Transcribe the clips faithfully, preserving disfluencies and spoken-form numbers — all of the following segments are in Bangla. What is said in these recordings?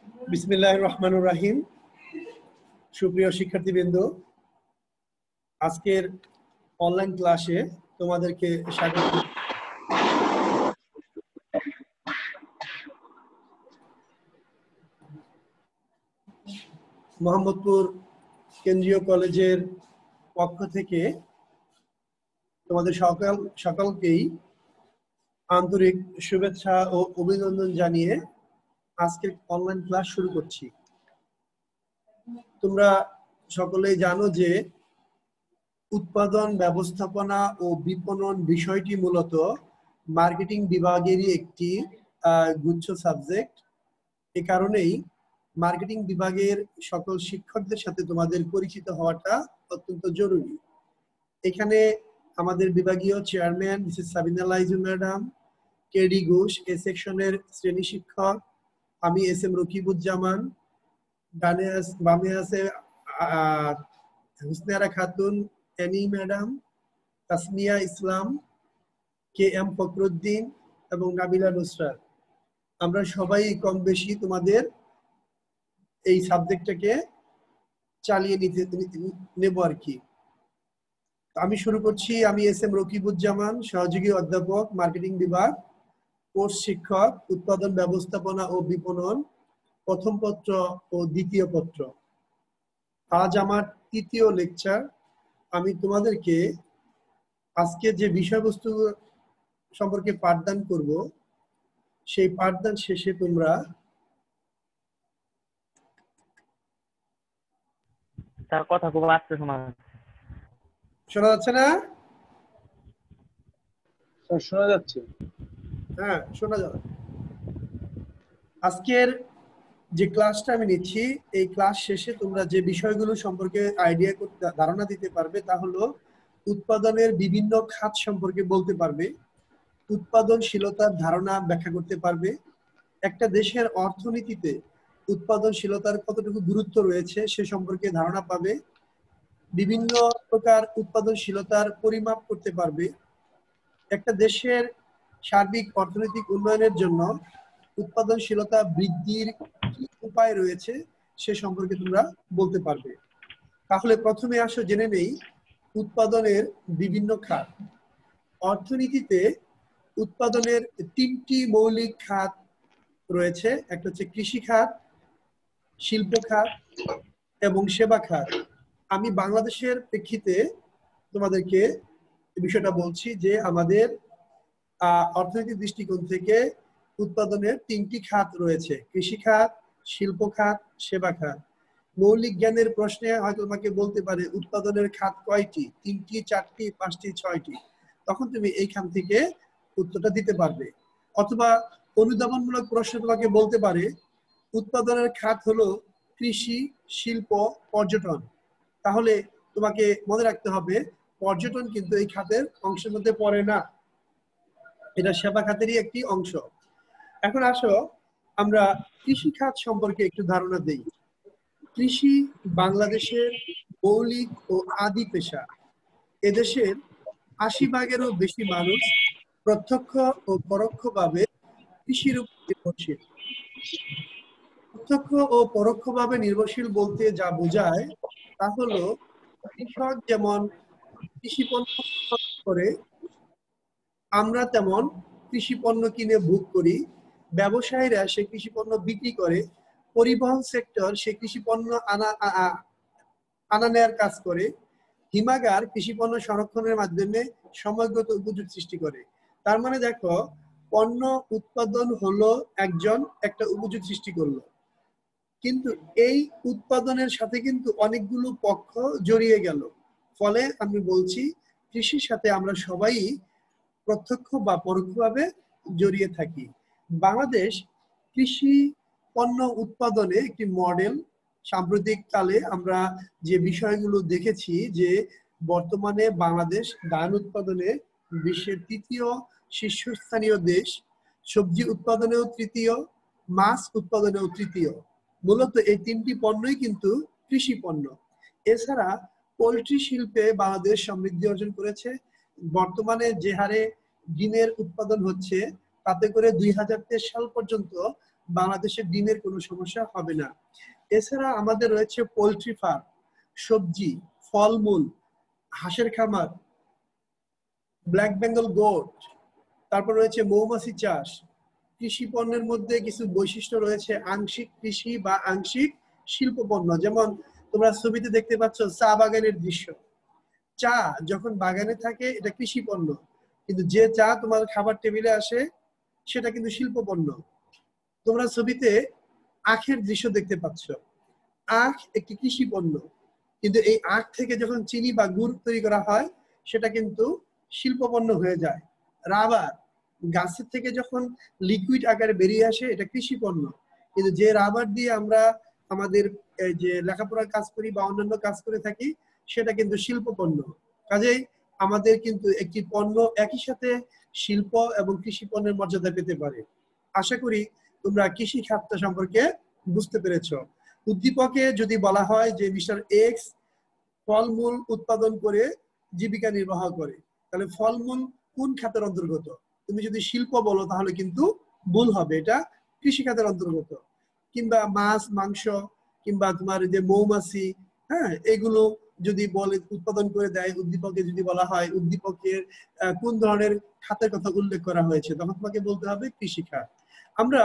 বিসমিল্লাহির রহমানির রহিম। সুপ্রিয় শিক্ষার্থীবৃন্দ, আজকের অনলাইন ক্লাসে তোমাদেরকে স্বাগত। মোহাম্মদপুর কেন্দ্রীয় কলেজের পক্ষ থেকে তোমাদের সকল সকলকেই আন্তরিক শুভেচ্ছা ও অভিনন্দন জানিয়ে আজকের অনলাইন ক্লাস শুরু করছি। তোমরা সকলেই জানো যে উৎপাদন ব্যবস্থাপনা ও বিপণন বিষয়টি মূলত মার্কেটিং বিভাগেরই একটি গুচ্ছ সাবজেক্ট। এ কারণেই মার্কেটিং বিভাগের সকল শিক্ষকদের সাথে তোমাদের পরিচিত হওয়াটা অত্যন্ত জরুরি। এখানে আমাদের বিভাগীয় chairman Mrs Sabina Laiju madam, K D Ghosh A সেকশনের শ্রেণী শিক্ষক, আমি এস এম রকিবুজ্জামান, ডানে বামে আছে Husniara Khatun Ani madam, Tasmia Islam, K M Fakhruddin এবং নাবিলা নুসরাত। আমরা সবাই কম বেশি তোমাদের এই সাবজেক্টটাকে চালিয়ে নিতে নেব আর কি। আমি শুরু করছি। আমি এস এম রকিবুজ্জামান, সহযোগী অধ্যাপক, মার্কেটিং বিভাগ, কোর্স শিক্ষক, উৎপাদন ব্যবস্থাপনা ও বিপণন, প্রথম পত্র ও দ্বিতীয় পত্র। আজ আমার তৃতীয় লেকচার। আমি তোমাদেরকে আজকে যে বিষয়বস্তু সম্পর্কে পাঠদান করব, সেই পাঠদান শেষে তোমরা তার কথা খুব আস্তে শোনা যাচ্ছে। শোনা যাচ্ছে না? শোনা যাচ্ছে। হ্যাঁ, শোনা যাবে। আজকের যে ক্লাসটা আমি নিচ্ছি, এই ক্লাস শেষে তোমরা যে বিষয়গুলো সম্পর্কে আইডিয়া করতে ধারণা দিতে পারবে তা হলো উৎপাদনের বিভিন্ন খাত সম্পর্কে বলতে পারবে, উৎপাদনশীলতার ধারণা ব্যাখ্যা করতে পারবে, একটা দেশের অর্থনীতিতে উৎপাদনশীলতার কতটুকু গুরুত্ব রয়েছে সে সম্পর্কে ধারণা পাবে, বিভিন্ন প্রকার উৎপাদনশীলতার পরিমাপ করতে পারবে, একটা দেশের সার্বিক অর্থনৈতিক উন্নয়নের জন্য উৎপাদনশীলতা বৃদ্ধির কি উপায় রয়েছে সে সম্পর্কে তোমরা বলতে পারবে। তাহলে প্রথমে আসো জেনে নেই উৎপাদনের বিভিন্ন খাত। অর্থনীতিতে উৎপাদনের তিনটি মৌলিক খাত রয়েছে। একটা হচ্ছে কৃষি খাত, শিল্প খাত এবং সেবা খাত। আমি বাংলাদেশের প্রেক্ষিতে তোমাদেরকে বিষয়টা বলছি যে আমাদের আহ অর্থনৈতিক দৃষ্টিকোণ থেকে উৎপাদনের তিনটি খাত রয়েছে: কৃষি খাত, শিল্প খাত, সেবা খাত। মৌলিক জ্ঞানের প্রশ্নে হয়তো তোমাকে বলতে পারে উৎপাদনের খাত কয়টি, তিনটি, চারটি, পাঁচটি, ছয়টি। তখন তুমি এইখান থেকে উত্তরটা দিতে পারবে। অথবা অনুধাবনমূলক প্রশ্ন তোমাকে বলতে পারে উৎপাদনের খাত হলো কৃষি, শিল্প, পর্যটন। তাহলে তোমাকে মনে রাখতে হবে পর্যটন কিন্তু এই খাতের অংশের মধ্যে পড়ে না, এটা সেবা খাতেরই একটি অংশ। এখন আসো আমরা কৃষি খাত সম্পর্কে একটু ধারণা দেই। কৃষি বাংলাদেশের মৌলিক ও আদি পেশা। এদেশের আশি ভাগেরও বেশি মানুষ প্রত্যক্ষ ও পরোক্ষভাবে কৃষির উপর নির্ভরশীল। প্রত্যক্ষ ও পরোক্ষভাবে নির্ভরশীল বলতে যা বোঝায় তা হলো কৃষক যেমন কৃষি পণ্য করে আমরা তেমন কৃষি পণ্য কিনে ভোগ করি, ব্যবসায়ীরা সে কৃষি পণ্য বিক্রি করে, পরিবহন সেক্টর সে কৃষি পণ্য আনা আনা নেয়ার কাজ করে, হিমাগার কৃষি পণ্য সংরক্ষণের মাধ্যমে সময়গত উপযোগ সৃষ্টি করে। তার মানে দেখো, পণ্য উৎপাদন হলো একজন একটা উপযোগ সৃষ্টি করলো, কিন্তু এই উৎপাদনের সাথে কিন্তু অনেকগুলো পক্ষ জড়িয়ে গেল। ফলে আমি বলছি কৃষির সাথে আমরা সবাই প্রত্যক্ষ বা পরোক্ষভাবে জড়িয়ে থাকি। বাংলাদেশ কৃষি পণ্য উৎপাদনে একটি মডেল। সাম্প্রতিক কালে আমরা যে বিষয়গুলো দেখেছি যে বর্তমানে বাংলাদেশ ধান উৎপাদনে বিশ্বের তৃতীয় শীর্ষস্থানীয় দেশ, সবজি উৎপাদনেও তৃতীয়, মাছ উৎপাদনেও তৃতীয়। মূলত এই তিনটি পণ্যই কিন্তু কৃষি পণ্য। এছাড়া পোল্ট্রি শিল্পে বাংলাদেশ সমৃদ্ধি অর্জন করেছে। বর্তমানে যে হারে ডিমের উৎপাদন হচ্ছে তাতে করে দুই হাজার তেইশ সাল পর্যন্ত বাংলাদেশে ডিমের কোনো সমস্যা হবে না। এছাড়া আমাদের রয়েছে পোল্ট্রি ফার্ম, সবজি, ফলমূল, হাঁসের খামার, ব্ল্যাক বেঙ্গল গোট, তারপর রয়েছে মৌমাছি চাষ। কৃষি পণ্যের মধ্যে কিছু বৈশিষ্ট্য রয়েছে আংশিক কৃষি বা আংশিক শিল্প পণ্য, যেমন তোমরা ছবিতে দেখতে পাচ্ছ চা বাগানের দৃশ্য। চা যখন বাগানে থাকে এটা কৃষি পণ্য, কিন্তু যে চা তোমার খাবার টেবিলে আসে সেটা কিন্তু শিল্প পণ্য। তোমরা ছবিতে আখের দৃশ্য দেখতে পাচ্ছ, আখ একটি কৃষি পণ্য, কিন্তু এই আখ থেকে যখন চিনি বা গুড় তৈরি করা হয় সেটা কিন্তু শিল্প পণ্য হয়ে যায়। রাবার গাছের থেকে যখন লিকুইড আকারে বেরিয়ে আসে এটা কৃষি পণ্য, কিন্তু যে রাবার দিয়ে আমরা আমাদের যে লেখাপড়ার কাজ করি বা অন্যান্য কাজ করে থাকি সেটা কিন্তু শিল্প পণ্য। কাজেই আমাদের কিন্তু একটি পণ্য একই সাথে শিল্প এবং কৃষি পণ্যের মর্যাদা পেতে পারে। আশা করি তোমরা কৃষি খাত সম্পর্কে বুঝতে পেরেছ। উদ্দীপকে যদি বলা হয় যে মিস্টার এক্স ফলমূল উৎপাদন করে জীবিকা নির্বাহ করে, তাহলে ফলমূল কোন খাতের অন্তর্গত? তুমি যদি শিল্প বলো তাহলে কিন্তু ভুল হবে, এটা কৃষি খাতের অন্তর্গত। কিংবা মাছ মাংস কিংবা তোমার যে মৌমাছি, হ্যাঁ, এগুলো যদি বলে উৎপাদন করে দেয়, উদ্দীপকে যদি বলা হয় উদ্দীপকের কোন ধরনের খাতের কথা উল্লেখ করা হয়েছে, তখন তোমাকে বলতে হবে কৃষি খাত। আমরা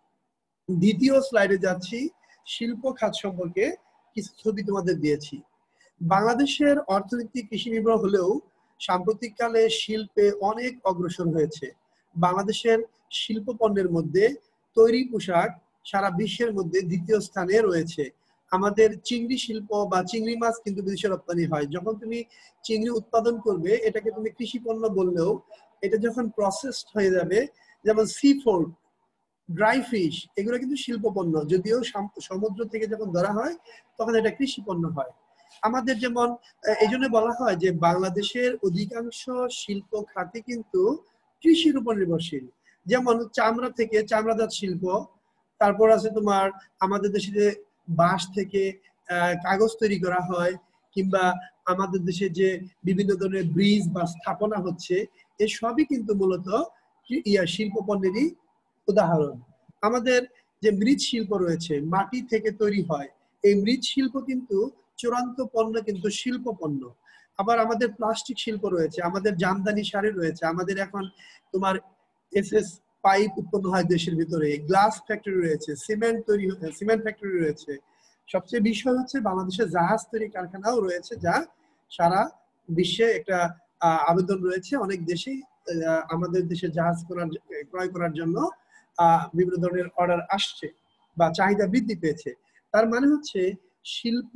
দ্বিতীয় স্লাইডে যাচ্ছি, শিল্প খাত সম্পর্কে কিছু ছবি তোমাদের দিয়েছি। বাংলাদেশের অর্থনীতি কৃষি নির্ভর হলেও সাম্প্রতিককালে শিল্পে অনেক অগ্রসর হয়েছে। বাংলাদেশের শিল্প পণ্যের মধ্যে তৈরি পোশাক সারা বিশ্বের মধ্যে দ্বিতীয় স্থানে রয়েছে। আমাদের চিংড়ি শিল্প বা চিংড়ি মাছ কিন্তু বিদেশে রপ্তানি হয়। যখন তুমি চিংড়ি উৎপাদন করবে এটাকে তুমি কৃষি পণ্য বললেও এটা যখন প্রসেসড হয়ে যাবে, যেমন সি ফুড, ড্রাই ফিশ, এগুলো কিন্তু শিল্প পণ্য, যদিও সমুদ্র থেকে যখন ধরা হয় তখন এটা কৃষি পণ্য হয়। আমাদের যেমন এই জন্য বলা হয় যে বাংলাদেশের অধিকাংশ শিল্প খাতে কিন্তু কৃষির উপর নির্ভরশীল। যেমন চামড়া থেকে চামড়াজাত শিল্প, তারপর আছে তোমার আমাদের দেশে যে বাঁশ থেকে কাগজ তৈরি করা হয়, কিংবা আমাদের দেশে যে বিভিন্ন ধরনের ব্রিজ বা স্থাপনা হচ্ছে, এই সবই কিন্তু মূলত ইয়া শিল্প পণ্যেরই উদাহরণ। আমাদের যে মৃৎ শিল্প রয়েছে, মাটি থেকে তৈরি হয়, এই মৃৎ শিল্প কিন্তু চূড়ান্ত পণ্য, কিন্তু শিল্প পণ্য। আবার আমাদের প্লাস্টিক শিল্প রয়েছে, আমাদের জামদানি শাড়ি রয়েছে, আমাদের এখন তোমার এস এস পাইপ উৎপন্ন হয় দেশের ভিতরে, গ্লাস ফ্যাক্টরি রয়েছে, সিমেন্ট তৈরি সিমেন্ট ফ্যাক্টরি রয়েছে। সবচেয়ে বিষয় হচ্ছে বাংলাদেশের জাহাজ তৈরি কারখানাও রয়েছে, যা সারা বিশ্বে একটা আবেদন রয়েছে। অনেক দেশেই আমাদের দেশে জাহাজ করার ক্রয় করার জন্য আহ বিভিন্ন ধরনের অর্ডার আসছে বা চাহিদা বৃদ্ধি পেয়েছে। তার মানে হচ্ছে শিল্প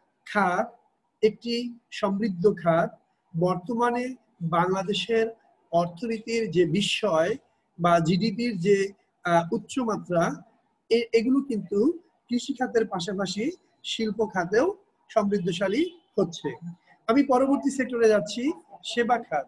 খাত একটি সমৃদ্ধ খাত। বর্তমানে বাংলাদেশের অর্থনীতির যে বিস্ময় বা জিডিপির যে উচ্চমাত্রা, এগুলো কিন্তু কৃষি খাতের পাশাপাশি শিল্প খাতেও সমৃদ্ধশালী হচ্ছে। আমি পরবর্তী সেক্টরে যাচ্ছি, সেবা খাত।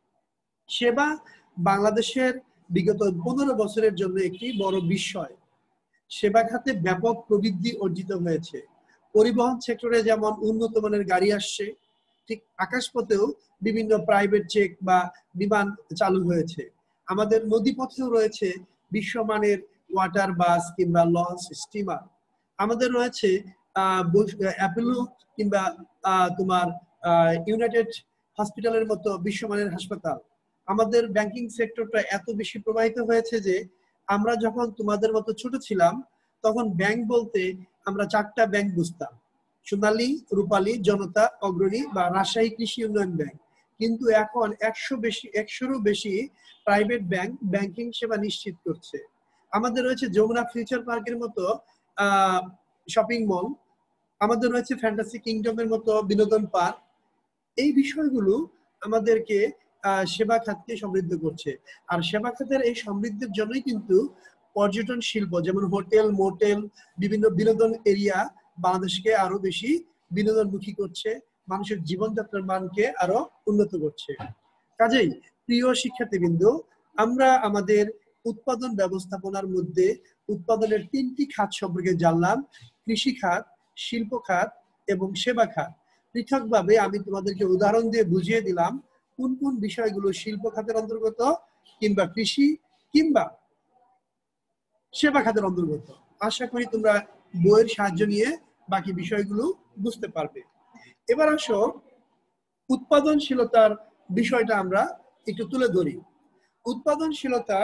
সেবা বাংলাদেশের বিগত পনেরো বছরের জন্য একটি বড় বিস্ময়। সেবা খাতে ব্যাপক প্রবৃদ্ধি অর্জিত হয়েছে। পরিবহন সেক্টরে যেমন উন্নত মানের গাড়ি আসছে, ঠিক আকাশপথেও বিভিন্ন প্রাইভেট জেট বা বিমান চালু হয়েছে। আমাদের নদীপথেও রয়েছে বিশ্বমানের ওয়াটার বাস কিংবা লঞ্চ, স্টিমার। আমাদের রয়েছে আহ অ্যাপোলো কিংবা তোমার ইউনাইটেড হসপিটালের মতো বিশ্বমানের হাসপাতাল। আমাদের ব্যাংকিং সেক্টরটা এত বেশি প্রবাহিত হয়েছে যে আমরা যখন তোমাদের মতো ছোট ছিলাম তখন ব্যাংক বলতে আমরা চারটা ব্যাংক বুঝতাম, সোনালী, রূপালী, জনতা, অগ্রণী বা রাজশাহী কৃষি উন্নয়ন ব্যাংক। কিন্তু এখন একশো বেশি একশোরও বেশি প্রাইভেট ব্যাংক ব্যাংকিং সেবা নিশ্চিত করছে। আমাদের রয়েছে যমুনা ফিউচার পার্কের মতো আহ শপিং মল, আমাদের রয়েছে ফ্যান্টাসি কিংডমের মতো বিনোদন পার্ক। এই বিষয়গুলো আমাদেরকে আহ সেবা খাতকে সমৃদ্ধ করছে। আর সেবা খাতের এই সমৃদ্ধির জন্যই কিন্তু পর্যটন শিল্প, যেমন হোটেল, মোটেল, বিভিন্ন বিনোদন এরিয়া বাংলাদেশকে আরো বেশি বিনোদনমুখী করছে, মানুষের জীবনযাত্রার মানকে আরো উন্নত করছে। কাজেই প্রিয় শিক্ষার্থীবৃন্দ, আমরা আমাদের উৎপাদন ব্যবস্থাপনার মধ্যে উৎপাদনের তিনটি খাত সম্পর্কে জানলাম, কৃষি খাত, শিল্প খাত এবং সেবা খাত। পৃথকভাবে আমি তোমাদেরকে উদাহরণ দিয়ে বুঝিয়ে দিলাম কোন কোন বিষয়গুলো শিল্প খাতের অন্তর্গত কিংবা কৃষি কিংবা সেবা খাতের অন্তর্গত। আশা করি তোমরা বইয়ের সাহায্য নিয়ে বাকি বিষয়গুলো বুঝতে পারবে। এবার আসো উৎপাদনশীলতার বিষয়টা আমরা একটু তুলে ধরি। উৎপাদনশীলতা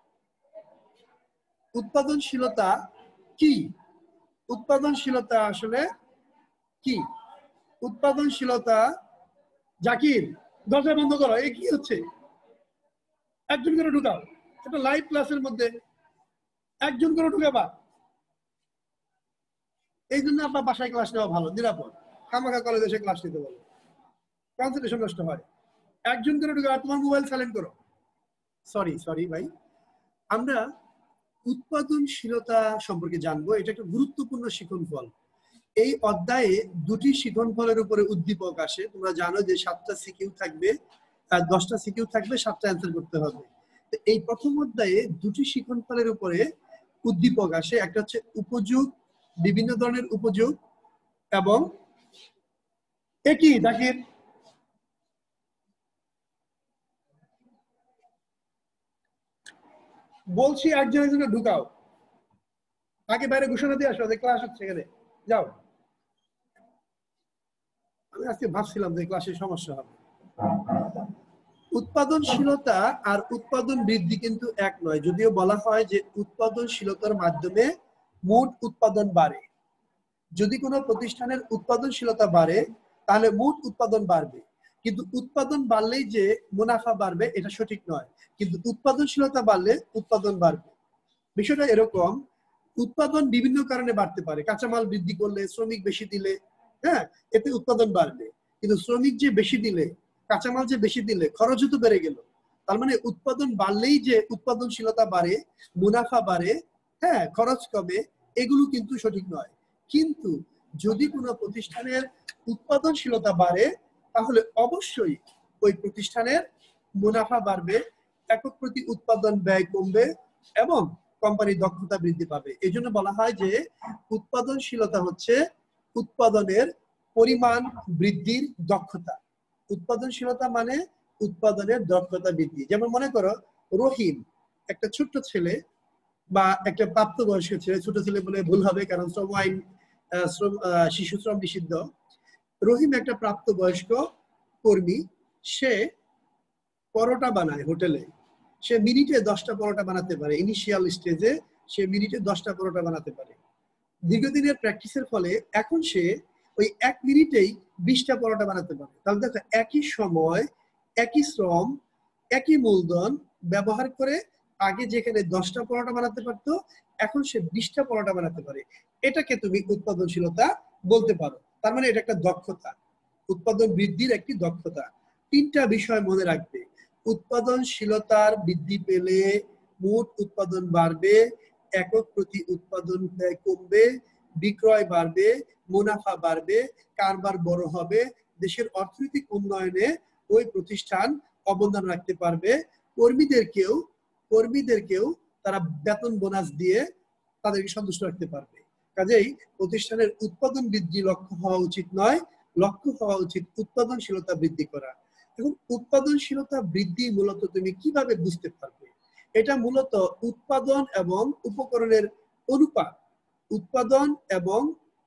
উৎপাদনশীলতা কি? উৎপাদনশীলতা আসলে কি? উৎপাদনশীলতা, জাকির দরজা বন্ধ করো, এই কি হচ্ছে? একজন করে ঢুকাও, এটা লাইভ ক্লাসের মধ্যে একজন করে ঢুকাবা। এই জন্য আপনার বাসায় ক্লাস নেওয়া ভালো, নিরাপদ। খামাখা কলেজে এসে ক্লাস নিতে বলো, কনসেন্ট্রেশন নষ্ট হয়। একজন করে ঢুকাবা, তোমার মোবাইল সাইলেন্ট করো। সরি সরি ভাই। আমরা উৎপাদনশীলতা সম্পর্কে জানবো, এটা একটা গুরুত্বপূর্ণ শিক্ষণফল। এই অধ্যায়ে দুটি শিক্ষণফলের উপরে উদ্দীপক আসে। তোমরা জানো যে সাতটা সিকিউ থাকবে, দশটা সিকিউ থাকবে, সাতটা অ্যান্সার করতে হবে। এই প্রথম অধ্যায়ে দুটি শিক্ষণফলের উপরে উদ্দীপক আসে, একটা হচ্ছে উপযোগ, বিভিন্ন ধরনের উপযোগ, এবং একই জাকির বলছি একজন একজনে ঢুকাও, আগে বাইরে ঘোষণা দিয়ে আসো যে ক্লাস হচ্ছে, এখানে যাও। আমি আজকে ভাবছিলাম যে ক্লাসের সমস্যা হবে। উৎপাদনশীলতা আর উৎপাদন বৃদ্ধি কিন্তু এক নয়, যদিও বলা হয় যে উৎপাদনশীলতার মাধ্যমে মোট উৎপাদন বাড়ে। যদি কোনো প্রতিষ্ঠানের উৎপাদনশীলতা বাড়ে তাহলে মোট উৎপাদন বাড়বে, কিন্তু উৎপাদন বাড়লেই যে মুনাফা বাড়বে এটা সঠিক নয়। কিন্তু উৎপাদনশীলতা বাড়লে উৎপাদন বাড়বে। বিষয়টা এরকম, উৎপাদন বিভিন্ন কারণে বাড়তে পারে। কাঁচামাল বৃদ্ধি করলে, শ্রমিক বেশি দিলে, হ্যাঁ, এতে উৎপাদন বাড়বে। কিন্তু শ্রমিক যে বেশি দিলে, কাঁচামাল যে বেশি দিলে, খরচও তো বেড়ে গেল। তার মানে উৎপাদন বাড়লেই যে উৎপাদনশীলতা বাড়ে, মুনাফা বাড়ে, হ্যাঁ, খরচ কমে, এগুলো কিন্তু সঠিক নয়। কিন্তু যদি কোনো প্রতিষ্ঠানের উৎপাদনশীলতা বাড়ে তাহলে অবশ্যই ওই প্রতিষ্ঠানের মুনাফা বাড়বে, একক প্রতি উৎপাদন ব্যয় কমবে এবং কোম্পানির দক্ষতা বৃদ্ধি পাবে। এই জন্য বলা হয় যে উৎপাদনশীলতা হচ্ছে উৎপাদনের পরিমাণ বৃদ্ধির দক্ষতা। উৎপাদনশীলতা মানে উৎপাদনের দক্ষতা বৃদ্ধি। যেমন মনে করো রহিম একটা ছোট্ট ছেলে বা একটা প্রাপ্তবয়স্ক ছেলে, ছোট ছেলে বলে ভুল হবে কারণ শ্রম আইন, শ্রম শিশু শ্রম নিষিদ্ধ। রহিম একটা প্রাপ্তবয়স্ক কর্মী, সে পরোটা বানায় হোটেলে। সে মিনিটে দশটা পরোটা বানাতে পারে, ইনিশিয়াল স্টেজে সে মিনিটে দশটা পরোটা বানাতে পারে। দীর্ঘদিনের প্র্যাকটিসের ফলে এখন সে ওই এক মিনিটেই বিশটা পরোটা বানাতে পারে। তাহলে দেখো একই সময়, একই শ্রম, একই মূলধন ব্যবহার করে আগে যেখানে দশটা পরোটা বানাতে পারতো এখন সে বিশটা পরোটা বানাতে পারে। এটাকে তুমি উৎপাদনশীলতা বলতে পারো। তার মানে এটা একটা দক্ষতা, উৎপাদন বৃদ্ধির একটি দক্ষতা। তিনটা বিষয় মনে রাখবে, উৎপাদনশীলতার বৃদ্ধি পেলে মোট উৎপাদন বাড়বে, একক প্রতি উৎপাদন ব্যয় কমবে, বিক্রয় বাড়বে, মুনাফা বাড়বে, কারবার বড় হবে, দেশের অর্থনৈতিক উন্নয়নে ওই প্রতিষ্ঠান অবদান রাখতে পারবে, কর্মীদেরকেও কর্মীদেরকেও তারা বেতন বোনাস দিয়ে তাদেরকে সন্তুষ্ট রাখতে পারবে। কাজেই প্রতিষ্ঠানের উৎপাদন বৃদ্ধি লক্ষ্য হওয়া উচিত নয়, লক্ষ্য হওয়া উচিত উৎপাদনশীলতা বৃদ্ধি করা। এখন উৎপাদনশীলতা বৃদ্ধি মূলত তুমি কিভাবে বুঝতে পারবে? এটা মূলত উৎপাদন এবং উপকরণের অনুপাত, উৎপাদন এবং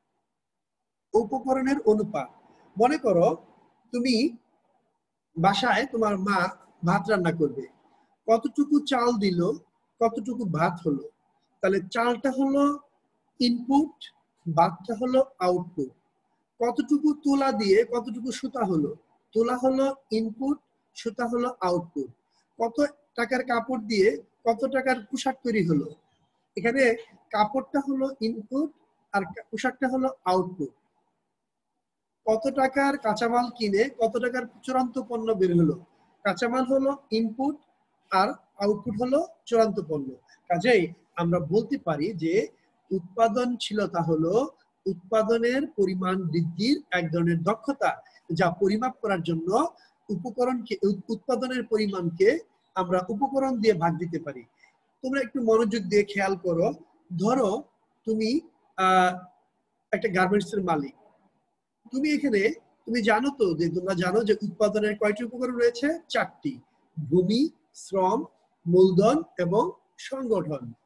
উপকরণের অনুপাত। মনে করো তুমি বাসায় তোমার মা ভাত রান্না করবে, কতটুকু চাল দিল, কতটুকু ভাত হলো, তাহলে চালটা হলো ইনপুট, ভাতটা হলো আউটপুট। কতটুকু তুলা দিয়ে কতটুকু সুতা হলো, তুলা হলো ইনপুট, সুতা হলো আউটপুট। কত টাকার কাপড় দিয়ে কত টাকার পোশাক তৈরি হলো, এখানে কাপড়টা হলো ইনপুট আর পোশাকটা হলো আউটপুট। কত টাকার কাঁচামাল কিনে কত টাকার চূড়ান্ত পণ্য বের হলো, কাঁচামাল হলো ইনপুট আর আউটপুট হলো চূড়ান্ত পণ্য। কাজেই আমরা বলতে পারি যে উৎপাদনশীলতা হলো উৎপাদনের পরিমাণ বৃদ্ধির এক ধরনের দক্ষতা, যা পরিমাপ করার জন্য উপকরণকে, উৎপাদনের পরিমাণকে আমরা উপকরণ দিয়ে ভাগ দিতে পারি। তোমরা একটু মনোযোগ দিয়ে খেয়াল করো, ধরো তুমি আহ একটা গার্মেন্টস এর মালিক, তুমি এখানে তুমি জানো তো যে তোমরা জানো যে উৎপাদনের কয়টি উপকরণ রয়েছে? চারটি, ভূমি, শ্রম, মূলধন এবং সংগঠন।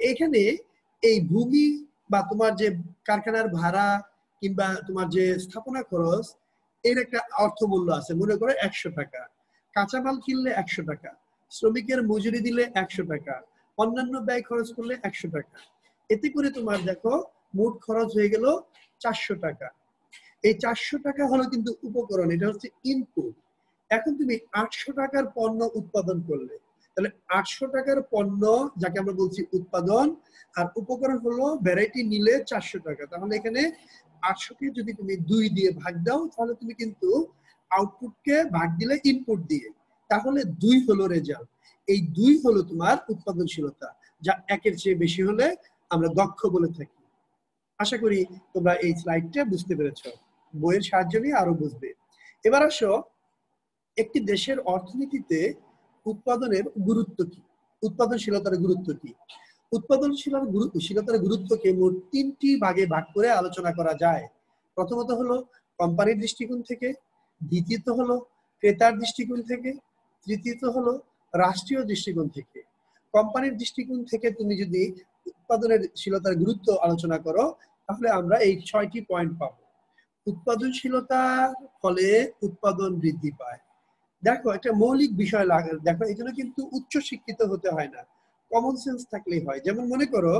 এখানে এই ভূমি বা তোমার যে কারখানার ভাড়া কিংবা তোমার যে স্থাপনা খরচ এর একটা অর্থমূল্য আছে। মনে করো একশো টাকা, কাঁচামাল কিনলে একশো টাকা, শ্রমিকের মজুরি দিলে একশো টাকা, অন্যান্য ব্যয় খরচ করলে একশো টাকা। এতে করে তোমার দেখো মোট খরচ হয়ে গেল চারশো টাকা। এই চারশো টাকা হলো কিন্তু উপকরণ, এটা হচ্ছে ইনপুট। এখন তুমি আটশো টাকার পণ্য উৎপাদন করলে, তাহলে আটশো টাকার পণ্য যাকে আমরা বলছি উৎপাদন, আর উপকরণ হলো ভ্যারাইটি নিলে চারশো টাকা। তাহলে এখানে আটশোকে যদি তুমি দুই দিয়ে ভাগ দাও তাহলে তুমি কিন্তু আউটপুটকে ভাগ দিলে ইনপুট দিয়ে, তাহলে দুই হলো রেজাল্ট। এই দুই হলো তোমার উৎপাদনশীলতা, যা একের চেয়ে বেশি হলে আমরা দক্ষ বলে থাকি। আশা করি তোমরা এই স্লাইডটা বুঝতে পেরেছো, বইয়ের সাহায্য নিয়ে আরো বুঝবে। এবার আসো একটি দেশের অর্থনীতিতে উৎপাদনের গুরুত্ব কি, উৎপাদনশীলতার গুরুত্ব কি। উৎপাদনশীলতার গুরুত্বশীলতার গুরুত্বকে মোট তিনটি ভাগে ভাগ করে আলোচনা করা যায়। প্রথমত হলো কোম্পানির দৃষ্টিকোণ থেকে, দ্বিতীয়ত হলো ক্রেতার দৃষ্টিকোণ থেকে, তৃতীয়ত হলো রাষ্ট্রীয় দৃষ্টিকোণ থেকে। কোম্পানির দৃষ্টিকোণ থেকে তুমি যদি উৎপাদনের শীলতার গুরুত্ব আলোচনা করো তাহলে আমরা এই ছয়টি পয়েন্ট পাবো। উৎপাদনশীলতার ফলে উৎপাদন বৃদ্ধি পায়। দেখো একটা মৌলিক বিষয় লাগে, দেখো এই জন্য কিন্তু উচ্চ শিক্ষিত হতে হয় না, কমন সেন্স থাকলেই হয়। যেমন মনে করো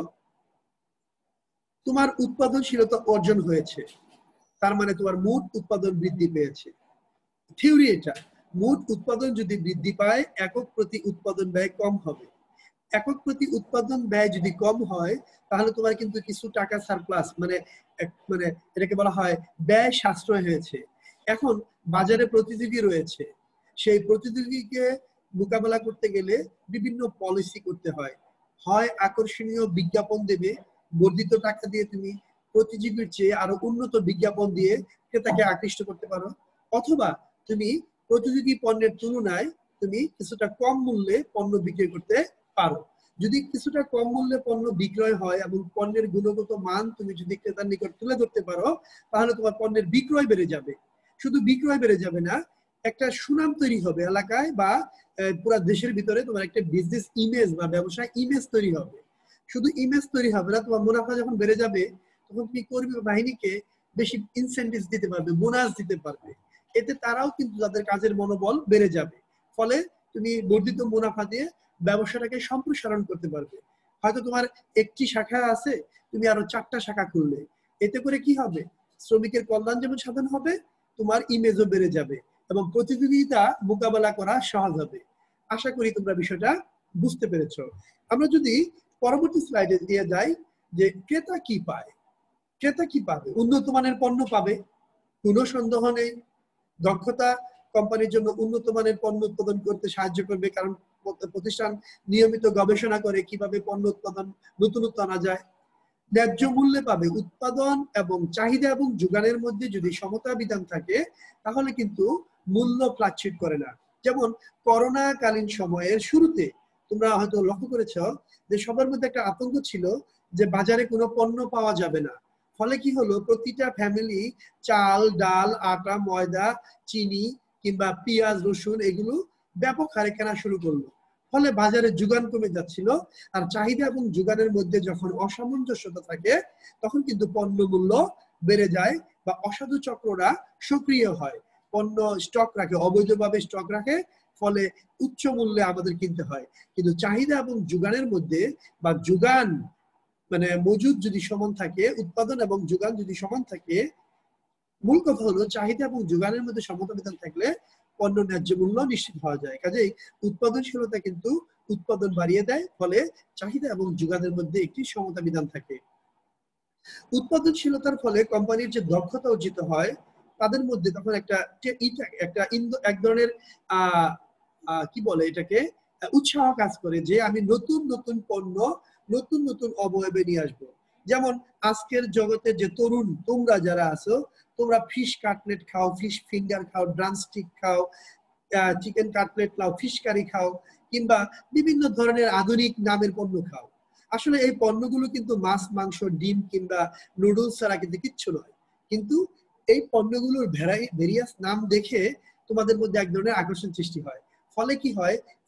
তোমার উৎপাদনশীলতা অর্জন হয়েছে, তার মানে তোমার মোট উৎপাদন বৃদ্ধি পেয়েছে। থিওরি এটা, মোট উৎপাদন যদি বৃদ্ধি পায় একক প্রতি উৎপাদন ব্যয় কম হবে। একক প্রতি উৎপাদন ব্যয় যদি কম হয় তাহলে তোমার কিন্তু কিছু টাকা সারপ্লাস, মানে মানে এটাকে বলা হয় ব্যয় সাশ্রয় হয়েছে। এখন বাজারে প্রতিযোগী রয়েছে, সেই প্রতিযোগীকে মোকাবেলা করতে গেলে বিভিন্ন পলিসি করতে হয়। হয় আকর্ষণীয় বিজ্ঞাপন দেবে, বর্ধিত টাকা দিয়ে তুমি প্রতিযোগীর চেয়ে আরো উন্নত বিজ্ঞাপন দিয়ে ক্রেতাকে আকৃষ্ট করতে পারো, অথবা তুমি প্রতিযোগী পণ্যের তুলনায় তুমি কিছুটা কম মূল্যে পণ্য বিক্রি করতে পারো। যদি কিছুটা কম মূল্যে পণ্য বিক্রয় হয় এবং পণ্যের গুণগত মান তুমি যদি ক্রেতার নিকট তুলে ধরতে পারো তাহলে তোমার পণ্যের বিক্রয় বেড়ে যাবে। শুধু বিক্রয় বেড়ে যাবে না, একটা সুনাম তৈরি হবে এলাকায় বা পুরো দেশের ভিতরে তোমার একটা বিজনেস ইমেজ বা ব্যবসায় ইমেজ তৈরি হবে। শুধু ইমেজ তৈরি হবে না, তোমার মুনাফা যখন বেড়ে যাবে তখন তুমি কর্মী বাহিনীকে বেশি ইনসেন্টিভ দিতে পারবে, বোনাস দিতে পারবে। এতে তারাও কিন্তু তাদের কাজের মনোবল বেড়ে যাবে। ফলে তুমি বর্ধিত মুনাফা দিয়ে ব্যবসাটাকে সম্প্রসারণ করতে পারবে। হয়তো তোমার একটি শাখা আছে, তুমি আরো চারটা শাখা খুললে। এতে করে কি হবে, শ্রমিকের কল্যাণ যেমন সাধন হবে, তোমার ইমেজও বেড়ে যাবে এবং প্রতিযোগিতা মোকাবেলা করা সহজ হবে। আশা করি তোমরা বিষয়টা বুঝতে পেরেছো। আমরা যদি পরবর্তী স্লাইডে দিয়ে যাই যে ক্রেতা কি পায়। ক্রেতা কি পাবে, উন্নত মানের পণ্য পাবে, কোনো সন্দেহ নেই। দক্ষতা কোম্পানির জন্য উন্নত মানের পণ্য উৎপাদন করতে সাহায্য করবে, কারণ প্রতিষ্ঠান নিয়মিত গবেষণা করে কিভাবে পণ্য উৎপাদন নতুনত্ব আনা যায়। ন্যায্য মূল্যে পাবে, উৎপাদন এবং চাহিদা এবং যোগানের মধ্যে যদি সমতা বিধান থাকে তাহলে কিন্তু মূল্য ফ্লাকচুয়েট করে না। যেমন করোনা কালীন সময়ের শুরুতে তোমরা হয়তো লক্ষ্য করেছ যে সবার মধ্যে একটা আতঙ্ক ছিল যে বাজারে কোনো পণ্য পাওয়া যাবে না। ফলে কি হলো, প্রতিটা ফ্যামিলি চাল, ডাল, আটা, ময়দা, চিনি কিংবা পেঁয়াজ, রসুন এগুলো ব্যাপক হারে কেনা শুরু করলো। ফলে বাজারে যোগান কমে যাচ্ছিল, আর চাহিদা এবং যোগানের মধ্যে যখন অসামঞ্জস্যতা থাকে তখন কিন্তু পণ্য মূল্য বেড়ে যায় বা অসাধু চক্ররা সক্রিয় হয়, পণ্য স্টক রাখে, অবৈধভাবে স্টক রাখে, ফলে উচ্চ মূল্যে আমাদের কিনতে হয়। কিন্তু চাহিদা এবং যোগানের মধ্যে বা যোগান মানে মজুদ যদি সমান থাকে, উৎপাদন এবং যোগান যদি সমান থাকে, মূল কথা হলো চাহিদা এবং যোগানের মধ্যে সমতা বিধান থাকলে পণ্য ন্যায্য মূল্য নিশ্চিত হওয়া যায়। কাজেই উৎপাদনশীলতা কিন্তু উৎপাদন বাড়িয়ে দেয়, ফলে চাহিদা এবং যোগানের মধ্যে একটি সমতা বিধান থাকে। উৎপাদনশীলতার ফলে কোম্পানির যে দক্ষতা অর্জিত হয় তাদের মধ্যে তখন একটা একটা এক ধরনের আহ কি বলে এটাকে উৎসাহ কাজ করে যে আমি নতুন নতুন পণ্য নতুন নতুন অবয়বে নিয়ে আসবো। যেমন আজকের জগতে যে তরুণ তোমরা যারা আছো, তোমরা ফিশ কাটলেট খাও, ফিশ ফিঙ্গার খাও, ড্রামস্টিক খাও, চিকেন কাটলেট খাও, ফিশ কারি খাও, কিংবা বিভিন্ন ধরনের আধুনিক নামের পণ্য খাও। আসলে এই পণ্যগুলো কিন্তু মাছ, মাংস, ডিম কিংবা নুডলস ছাড়া কিন্তু কিচ্ছু নয়। কিন্তু এই পণ্যগুলোর ভেরিয়াস নাম দেখে তোমাদের মধ্যে এক ধরনের আকর্ষণ সৃষ্টি হয়। ফলে কি হয়,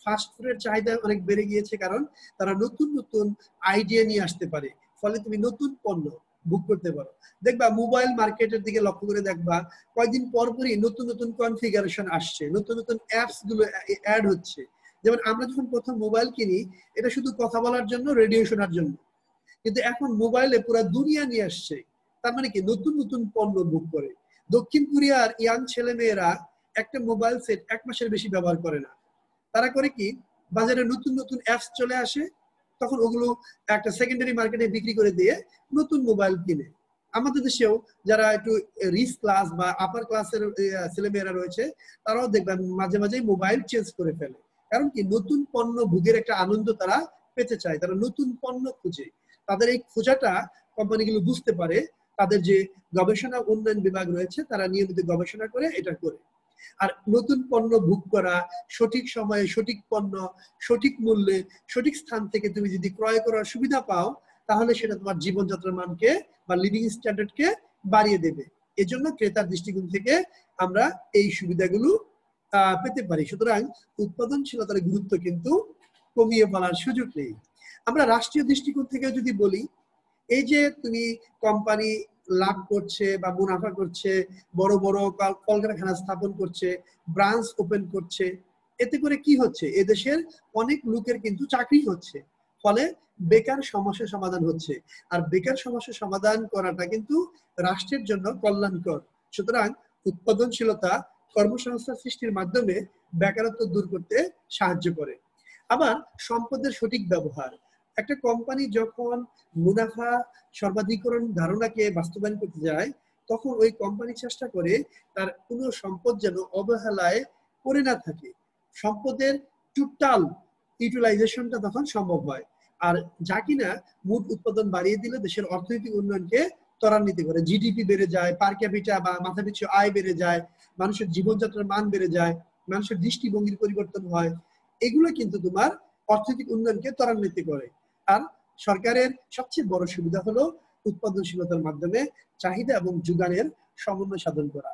ফাস্ট ফুডের চাহিদা অনেক বেড়ে গিয়েছে, কারণ তারা নতুন নতুন আইডিয়া নিয়ে আসতে পারে, ফলে তুমি নতুন পণ্য বুক করতে পারো। দেখবা মোবাইল মার্কেটের দিকে লক্ষ্য করে দেখবা কয়েকদিন পর পরই নতুন নতুন কনফিগারেশন আসছে, নতুন নতুন অ্যাপস গুলো অ্যাড হচ্ছে। যেমন আমরা যখন প্রথম মোবাইল কিনি, এটা শুধু কথা বলার জন্য, রেডিও শোনার জন্য, কিন্তু এখন মোবাইলে পুরো দুনিয়া নিয়ে আসছে। তার মানে কি, নতুন নতুন পণ্য বুক করে। দক্ষিণ কোরিয়ার ইয়াং ছেলে মেয়েরা একটা মোবাইল সেট এক মাসের বেশি ব্যবহার করে না। তারা করে কি, বাজারে নতুন নতুন অ্যাপস চলে আসে, তখন ওগুলো একটা সেকেন্ডারি মার্কেটে বিক্রি করে দিয়ে নতুন মোবাইল কিনে। আমাদের দেশেও যারা একটু রিচ ক্লাস বা আপার ক্লাসের ছেলেমেয়েরা রয়েছে, তারাও দেখবেন মাঝে মাঝে মোবাইল চেঞ্জ করে ফেলে। কারণ কি, নতুন পণ্য ভোগের একটা আনন্দ তারা পেতে চায়, তারা নতুন পণ্য খুঁজে। তাদের এই খোঁজাটা কোম্পানিগুলো বুঝতে পারে, তাদের যে গবেষণা উন্নয়ন বিভাগ রয়েছে তারা নিয়মিত গবেষণা করে এটা করে। আর নতুন পণ্য বুক করা, সঠিক সময়ে সঠিক পণ্য সঠিক মূল্যে সঠিক স্থান থেকে তুমি যদি ক্রয় করার সুবিধা পাও, তাহলে সেটা তোমার জীবনযাত্রার মানকে বা লিভিং স্ট্যান্ডার্ডকে বাড়িয়ে দেবে। এজন্য ক্রেতার দৃষ্টিকোণ থেকে আমরা এই সুবিধাগুলো আহ পেতে পারি। সুতরাং উৎপাদনশীলতার গুরুত্ব কিন্তু কমিয়ে বলার সুযোগ নেই। আমরা রাষ্ট্রীয় দৃষ্টিকোণ থেকে যদি বলি, এই যে তুমি কোম্পানি লাভ করছে বা মুনাফা করছে, বড় বড় কলকারখানা স্থাপন করছে, ব্রাঞ্চ ওপেন করছে, এতে করে কি হচ্ছে, এদেশের অনেক লোকের কিন্তু চাকরি হচ্ছে, ফলে বেকার সমস্যার সমাধান হচ্ছে। আর বেকার সমস্যার সমাধান করাটা কিন্তু রাষ্ট্রের জন্য কল্যাণকর। সুতরাং উৎপাদনশীলতা কর্মসংস্থান সৃষ্টির মাধ্যমে বেকারত্ব দূর করতে সাহায্য করে। আবার সম্পদের সঠিক ব্যবহার, একটা কোম্পানি যখন মুনাফা সর্বাধিকরণ ধারণাকে বাস্তবায়ন করতে যায়, তখন ওই কোম্পানি চেষ্টা করে তার কোনো সম্পদ যেন অবহেলায় পড়ে না থাকে। সম্পদের টোটাল ইউটিলাইজেশনটা তখন সম্ভব হয়, আর যা কিনা মোট উৎপাদন বাড়িয়ে দিলে দেশের অর্থনৈতিক উন্নয়নকে ত্বরান্বিত করে। জিডিপি বেড়ে যায়, পার ক্যাপিটা বা মাথাপিছু আয় বেড়ে যায়, মানুষের জীবনযাত্রার মান বেড়ে যায়, মানুষের দৃষ্টিভঙ্গির পরিবর্তন হয়। এগুলো কিন্তু তোমার অর্থনৈতিক উন্নয়নকে ত্বরান্বিত করে। আর সরকারের সবচেয়ে বড় সুবিধা হলো উৎপাদনশীলতার মাধ্যমে চাহিদা এবং যোগানের সমন্বয় সাধন করা।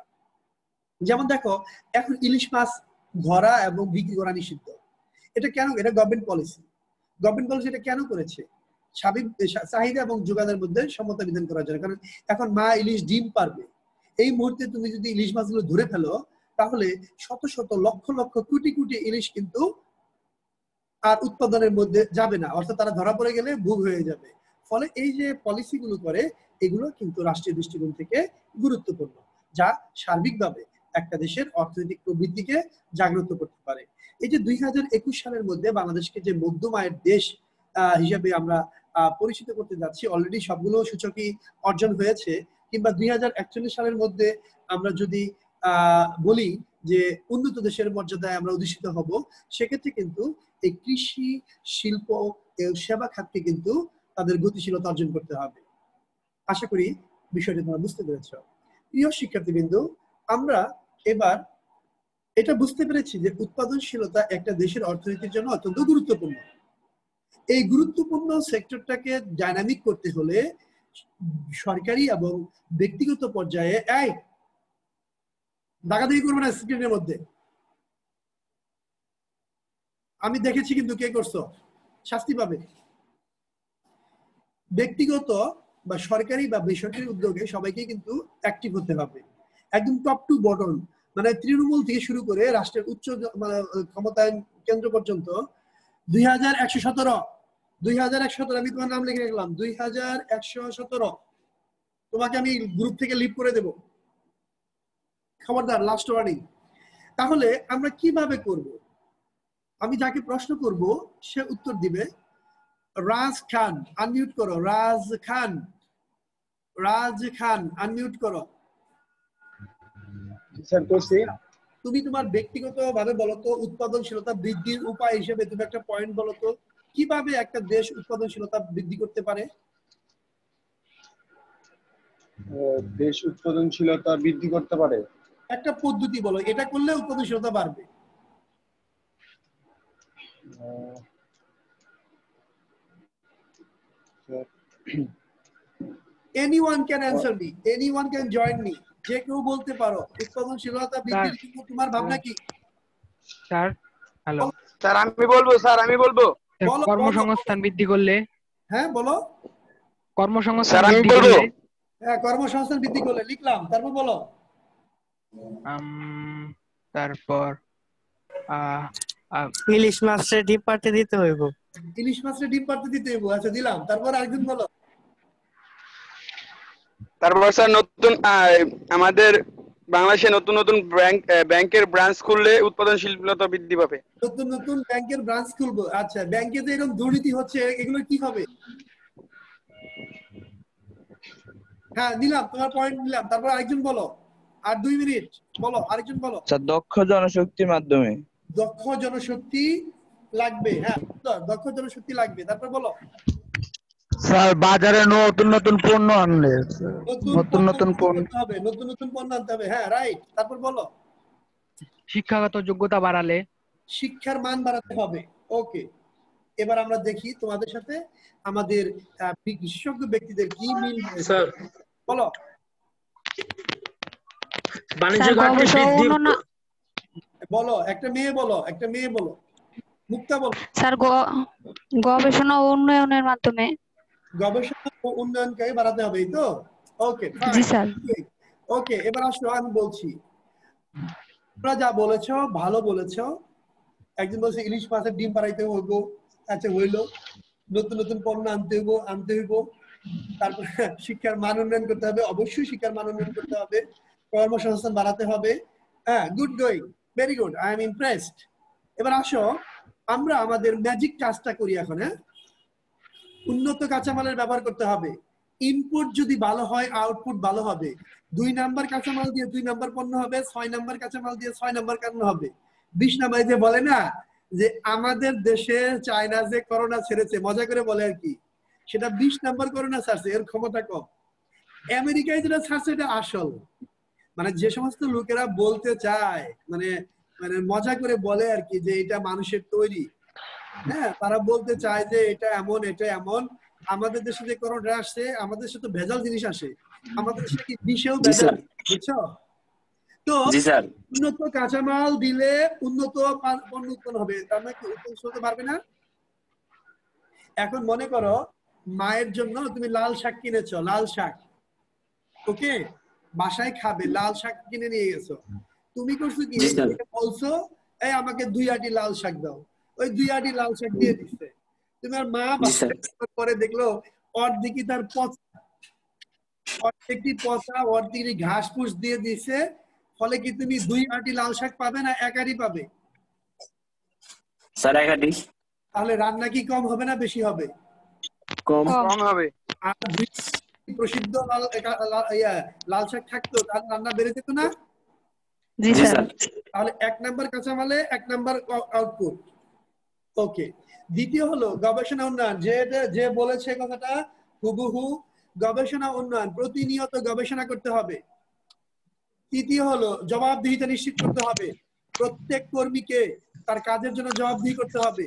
যেমন দেখো, এখন ইলিশ মাছ ধরা এবং বিক্রি করা নিষিদ্ধ। এটা কেন? এটা গভর্নমেন্ট পলিসি। গভর্নমেন্ট পলিসি এটা কেন করেছে? স্বাভাবিক চাহিদা এবং যোগানের মধ্যে সমতা বিধান করার জন্য। কারণ এখন মা ইলিশ ডিম পারবে, এই মুহূর্তে তুমি যদি ইলিশ মাছগুলো ধরে ফেলো, তাহলে শত শত লক্ষ লক্ষ কোটি কোটি ইলিশ কিন্তু আর উৎপাদনের মধ্যে যাবে না, অর্থাৎ তারা ধরা পড়ে গেলে ভোগ হয়ে যাবে। ফলে এই যে পলিসি গুলো করে, এগুলো কিন্তু রাষ্ট্রীয় দৃষ্টিকোণ থেকে গুরুত্বপূর্ণ, যা সার্বিকভাবে একটা দেশের অর্থনৈতিক প্রবৃদ্ধিকে জাগ্রত করতে পারে। এই যে দুই হাজার একুশ সালের মধ্যে বাংলাদেশকে যে মধ্যম আয়ের দেশ আহ হিসাবে আমরা আহ পরিচিত করতে যাচ্ছি, অলরেডি সবগুলো সূচকই অর্জন হয়েছে। কিংবা দুই হাজার একচল্লিশ সালের মধ্যে আমরা যদি আহ বলি যে উন্নত দেশের মর্যাদায় আমরা অধিষ্ঠিত হব, সেক্ষেত্রে কিন্তু এই কৃষি, শিল্প এবং সেবা খাতকে কিন্তু তাদের গতিশীলতা অর্জন করতে হবে। আশা করি বিষয়টি তোমরা বুঝতে পেরেছ। প্রিয় শিক্ষার্থীবৃন্দ, আমরা এবার এটা বুঝতে পেরেছি যে উৎপাদনশীলতা একটা দেশের অর্থনীতির জন্য অত্যন্ত গুরুত্বপূর্ণ। এই গুরুত্বপূর্ণ সেক্টরটাকে ডাইনামিক করতে হলে সরকারি এবং ব্যক্তিগত পর্যায়ে, এই দাগাদাগি করবে না স্ক্রিনের মধ্যে, আমি দেখেছি কিন্তু কে করছো, শাস্তি পাবে। ব্যক্তিগত বা সরকারি বা বেসরকারি উদ্যোগে সবাইকে কিন্তু অ্যাক্টিভ হতে হবে, একদম টপ টু বটম, মানে তৃণমূল থেকে শুরু করে রাষ্ট্রের উচ্চ ক্ষমতায়ন কেন্দ্র পর্যন্ত। দুই হাজার একশো সতেরো দুই হাজার একশো সতেরো আমি তোমার নাম লিখে রাখলাম, দুই হাজার একশো সতেরো তোমাকে আমি গ্রুপ থেকে লিভ করে দেব, খবরদার, লাস্ট ওয়ার্নিং। তাহলে আমরা কিভাবে করব? আমি যাকে প্রশ্ন করব সে উত্তর দিবে। রাজ খান, আনমিউট করো। রাজ খান, রাজ খান আনমিউট করো। স্যার করছি। তুমি তোমার ব্যক্তিগত ভাবে বলো তো, উৎপাদনশীলতা বৃদ্ধির উপায় হিসেবে তুমি একটা পয়েন্ট বলো তো, কিভাবে একটা দেশ উৎপাদনশীলতা বৃদ্ধি করতে পারে? দেশ উৎপাদনশীলতা বৃদ্ধি করতে পারে একটা পদ্ধতি বলো, এটা করলে উৎপাদনশীলতা বাড়বে। Anyone can answer me, anyone can join me, যে কেউ বলতে পারো উৎপাদনশীলতা বৃদ্ধির জন্য তোমার ভাবনা কি? স্যার হ্যালো, স্যার আমি বলবো স্যার আমি বলবো বলো, কর্মসংস্থান বৃদ্ধি করলে। হ্যাঁ বলো। কর্মসংস্থান স্যার আমি বৃদ্ধি বলবো করলে। হ্যাঁ, কর্মসংস্থান বৃদ্ধি করলে লিখলাম, তারপর বলো। আম, তারপর আহ, আহ, ইলিশ মাছের ডিম পাড়তে দিতে হইব। ইলিশ মাছের ডিম পাড়তে দিতে হইব, আচ্ছা দিলাম, তারপর আরেকজন বলো। তারপর স্যার নতুন আহ, আমাদের বাংলাদেশে নতুন নতুন ব্যাংক ব্যাংকের ব্রাঞ্চ খুললে উৎপাদনশীলতা বৃদ্ধি পাবে। নতুন নতুন ব্যাংকের ব্রাঞ্চ খুলবো, আচ্ছা ব্যাংকে যে এরকম দুর্নীতি হচ্ছে এগুলো কি হবে? হ্যাঁ দিলাম, তোমার পয়েন্ট দিলাম, তারপর আরেকজন বলো। আর দুই মিনিট, বলো আরেকজন বলো। স্যার দক্ষ জনশক্তির মাধ্যমে। দক্ষ জনশক্তি লাগবে, হ্যাঁ দক্ষ জনশক্তি লাগবে, তারপর বলো। স্যার বাজারে নতুন নতুন পণ্য আনলে নতুন নতুন পণ্য পণ্য আনতে হবে, নতুন নতুন পণ্য আনতে হবে, হ্যাঁ রাইট, তারপর বলো। শিক্ষাগত যোগ্যতা বাড়ালে। শিক্ষার মান বাড়াতে হবে, ওকে। এবার আমরা দেখি তোমাদের সাথে আমাদের আহ, বিশেষজ্ঞ ব্যক্তিদের কি মিল রয়েছে। স্যার বলো। বাণিজ্য স্যার ঘাটতি গবেষণা বৃদ্ধি উন্নয়ন বলো, একটা মেয়ে বলো, একটা মেয়ে বলো, মুক্তা বলো। স্যার গ- গবেষণা ও উন্নয়নের মাধ্যমে। গবেষণা ও উন্নয়নকে বাড়াতে হবে, এই তো? ওকে জি স্যার। ওকে, এবার আসো আমি বলছি। তোমরা যা বলেছো ভালো বলেছো। একজন বলছে ইলিশ মাছের ডিম বাড়াইতে হইব, আচ্ছা হইলো। নতুন নতুন পণ্য আনতে হইব আনতে হইব তারপর শিক্ষার মান উন্নয়ন করতে হবে, অবশ্যই শিক্ষার মান উন্নয়ন করতে হবে, কর্মসংস্থান বাড়াতে হবে। হ্যাঁ, good going, very good, I am impressed. এবার আসো আমরা আমাদের ম্যাজিক কাজটা করি এখন। হ্যাঁ, উন্নত কাঁচামালের ব্যবহার করতে হবে। ইনপুট যদি ভালো হয় আউটপুট ভালো হবে। দুই নাম্বার কাঁচামাল দিয়ে দুই নাম্বার পণ্য হবে, ছয় নাম্বার কাঁচামাল দিয়ে ছয় নাম্বার পণ্য হবে। বিশ নাম্বার যে বলে না যে আমাদের দেশে চায়না যে করোনা ছেড়েছে, মজা করে বলে আর কি, সেটা বিশ নাম্বার করোনা ছাড়ছে, এর ক্ষমতা কম। আমেরিকায় যেটা ছাড়ছে এটা আসল। মানে যে সমস্ত লোকেরা বলতে চায়, মানে মানে মজা করে বলে আর কি যে এটা মানুষের তৈরি, হ্যাঁ তারা বলতে চায় যে এটা এমন এটা এমন। আমাদের দেশে যে করোনা আসছে, আমাদের দেশে তো ভেজাল জিনিস আসে, আমাদের দেশে কি বিষেও ভেজাল, বুঝছো? তো উন্নত কাঁচামাল দিলে উন্নত পণ্য উৎপন্ন হবে, তার মানে কি উৎপাদন হতে পারবে না? এখন মনে করো মায়ের জন্য তুমি লাল শাক কিনেছো, লাল শাক, ওকে, বাসায় খাবে, লাল শাক কিনে নিয়ে গেছো। তুমি করছো কি, বলছো এই আমাকে দুই আটি লাল শাক দাও, ওই দুই আটি লাল শাক দিয়ে দিচ্ছে। তোমার মা পরে দেখলো অর্ধেকই তার পচা, অর্ধেকটি পচা, অর্ধেকটি ঘাস ফুস দিয়ে দিছে। ফলে কি তুমি দুই আটি লাল শাক পাবে না এক আটি পাবে? স্যার এক আটি। তাহলে রান্না কি কম হবে না বেশি হবে? কম কম হবে। আর দুই প্রসিদ্ধ লাল লাল শাক থাকতো তাহলে রান্না বেড়ে যেত না? জি স্যার। তাহলে এক নাম্বার কাঁচামালে এক নাম্বার আউটপুট, ওকে। দ্বিতীয় হলো গবেষণা উন্নয়ন, যে যে বলেছে কথাটা হুবহু গবেষণা উন্নয়ন, প্রতিনিয়ত গবেষণা করতে হবে। তৃতীয় হলো জবাবদিহিতা নিশ্চিত করতে হবে, প্রত্যেক কর্মীকে তার কাজের জন্য জবাবদিহি করতে হবে।